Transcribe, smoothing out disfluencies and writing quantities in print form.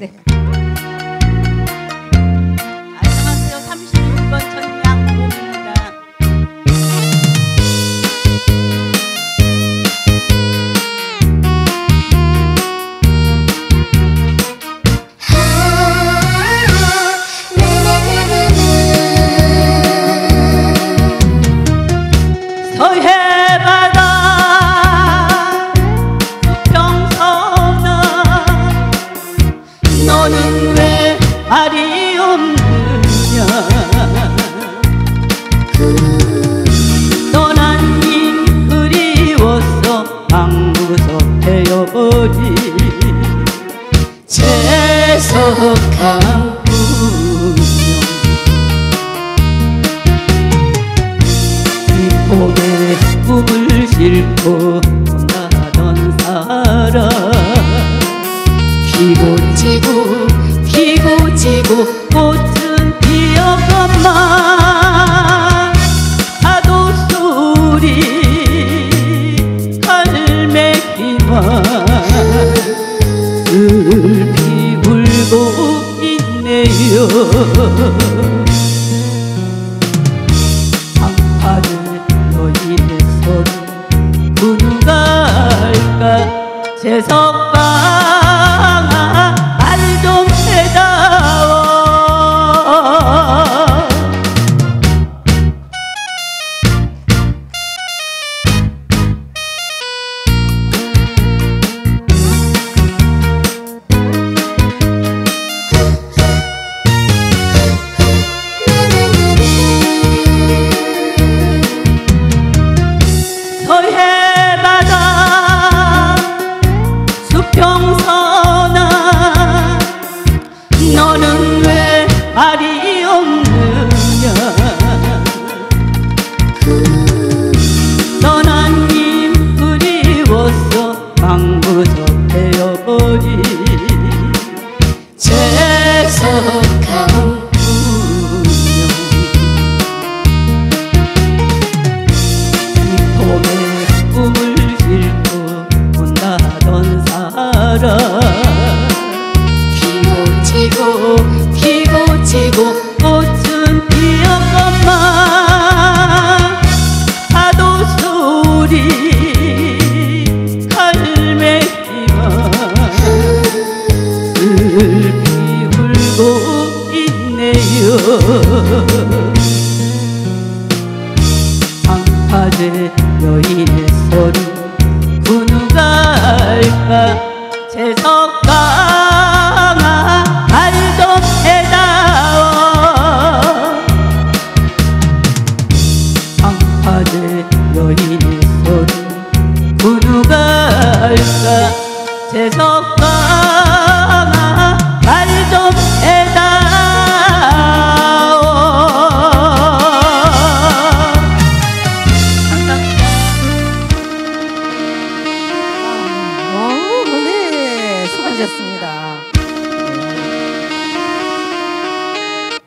네. 안녕하세요. 36번 전양봉입니다. 서해바다 수평선아 너는 왜 말이 없느냐 떠난 님 그리워서 방구석 되어버린 재석한 봄에 꿈을 싣고 나던 사람 피고 지고 피고 지고 꽃은 피었건만 파도 소리 갈매기만 슬피 울고 있네요. 여인의 손 그 누가 알까 재석방아 말 좀 해다오. 서해바다 수평선아 너는 왜 말이 없느냐 떠난 님 그리워서 방구석 되어버린 재석한 꿈을 싣고 온다던 사람 피고 지고 피고 지고 꽃은 피었건만 파도 소리 갈매기만 슬피 울고 있네요. 방파제 여인의 소리 그 누가 알까 재석방아 말 좀 해다오. 방파제 여인의 소리 그 누가 알까 재석